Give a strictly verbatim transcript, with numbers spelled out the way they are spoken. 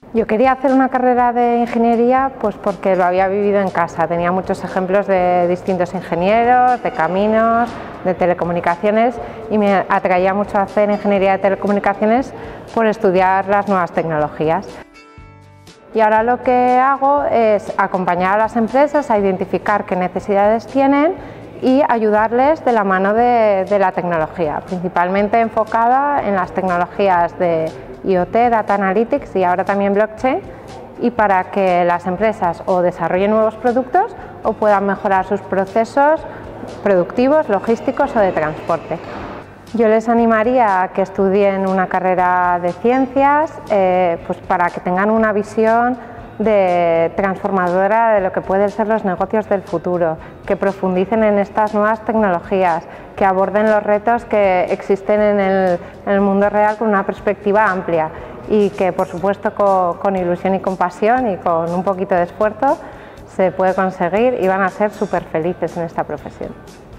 Yo quería hacer una carrera de ingeniería pues porque lo había vivido en casa, tenía muchos ejemplos de distintos ingenieros, de caminos, de telecomunicaciones y me atraía mucho hacer ingeniería de telecomunicaciones por estudiar las nuevas tecnologías. Y ahora lo que hago es acompañar a las empresas a identificar qué necesidades tienen y ayudarles de la mano de, de la tecnología, principalmente enfocada en las tecnologías de I O T, Data Analytics y ahora también Blockchain, y para que las empresas o desarrollen nuevos productos o puedan mejorar sus procesos productivos, logísticos o de transporte. Yo les animaría a que estudien una carrera de ciencias eh, pues para que tengan una visión de transformadora de lo que pueden ser los negocios del futuro, que profundicen en estas nuevas tecnologías, que aborden los retos que existen en el, en el mundo real con una perspectiva amplia y que, por supuesto, con, con ilusión y con pasión y con un poquito de esfuerzo se puede conseguir y van a ser súper felices en esta profesión.